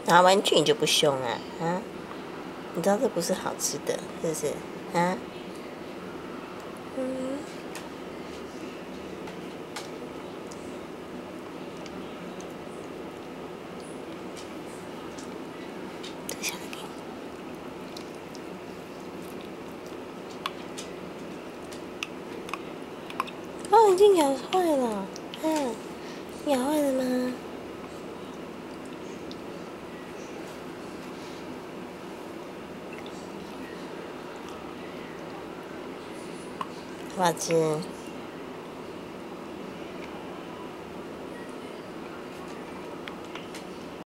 拿玩具你就不凶啊？啊？你知道这不是好吃的，是不是？啊？嗯。这下给你。哦，已经咬坏了。嗯，咬坏了吗？好不好吃？